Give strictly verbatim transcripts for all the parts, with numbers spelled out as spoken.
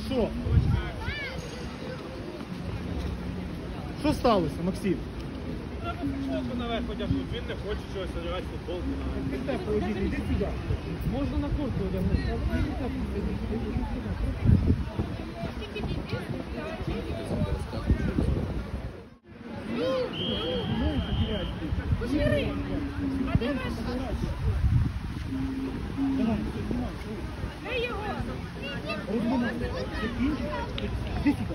Що? Що сталося, Максим? Треба футболку наверх одягнути, він не хоче чогось одягати футболку наверх. Іди сюди. Можна на куртку одягнути. Посмотри, а де ваш? Де його? Іди сюди.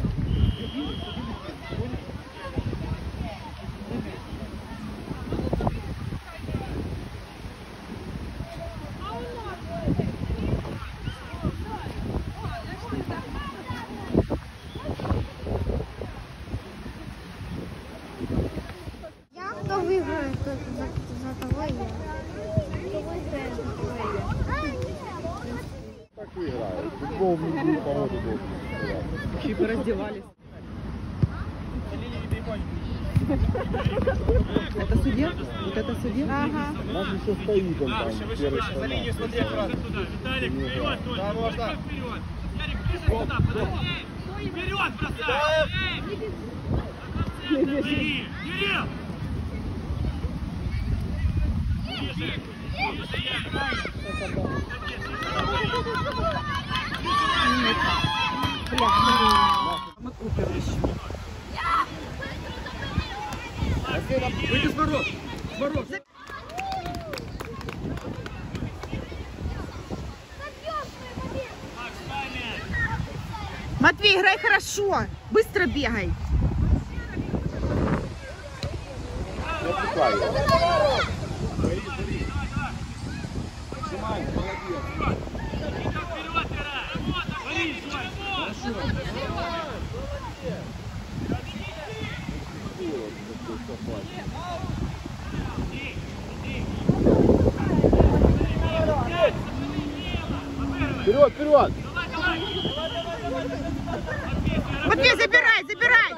Кто выиграет, за, за того и я. Кто выиграет, за того и я. Так играют. Футбол в любую погоду должен играть. Еще и раздевались. Это судья? Вот это судья? Ага. У нас еще стоит он там. Выше, выше, за линию смотри аккуратно. Виталик, вперед, Толь, Да, можно. вперед. Ярик, ближе сюда, подожди. Вперед, бросай. Эй! Бери, Кирилл! Ближе, ближе, Ярик. Мы купим еще. Выйди с ворот. С ворот. Матвей, играй хорошо. Быстро бегай. Вперед, вперед! Матвей, забирай, забирай.